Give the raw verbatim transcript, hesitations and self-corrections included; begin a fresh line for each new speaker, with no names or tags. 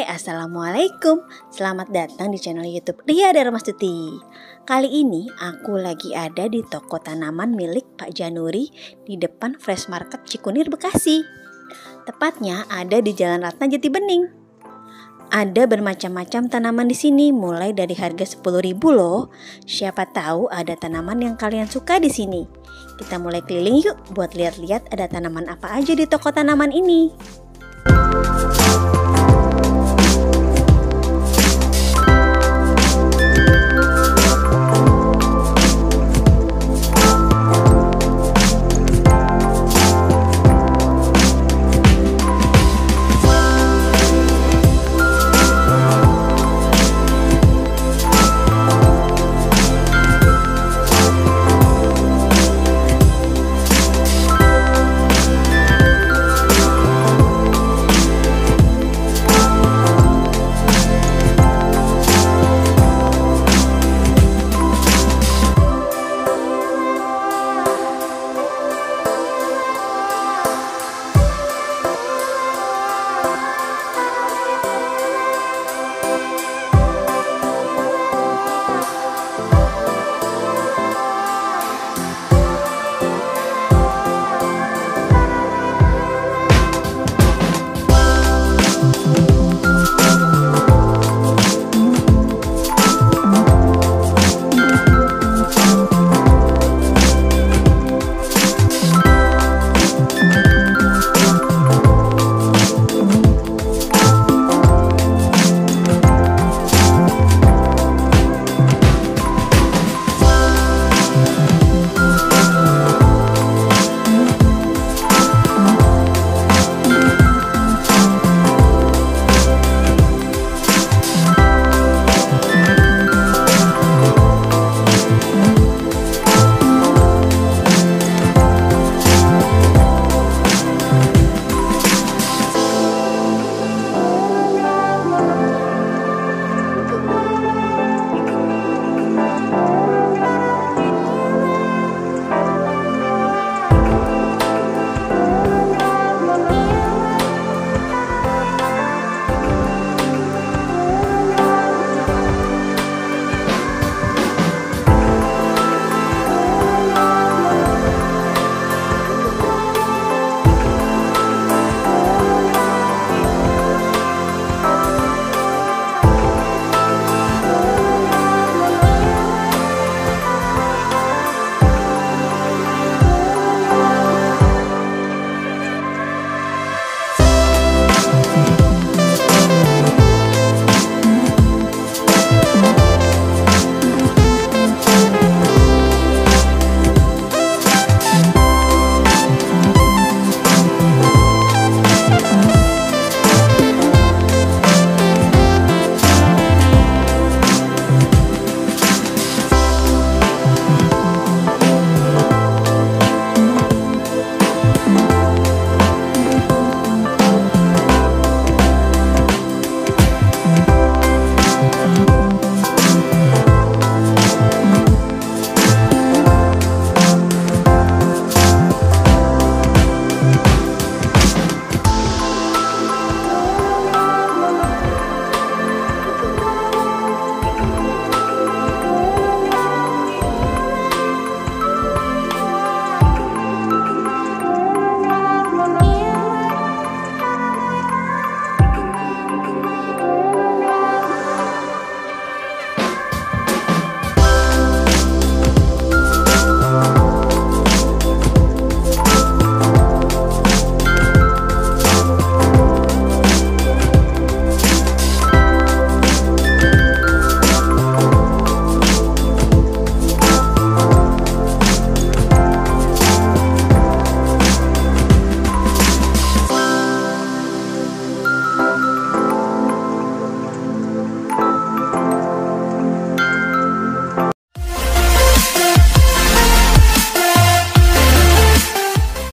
Assalamualaikum. Selamat datang di channel YouTube Lia Darmastuti. Kali ini aku lagi ada di toko tanaman milik Pak Januri di depan Fresh Market Cikunir, Bekasi. Tepatnya ada di Jalan Ratna Jati Bening. Ada bermacam-macam tanaman di sini, mulai dari harga sepuluh ribu loh. Siapa tahu ada tanaman yang kalian suka di sini. Kita mulai keliling yuk buat lihat-lihat ada tanaman apa aja di toko tanaman ini.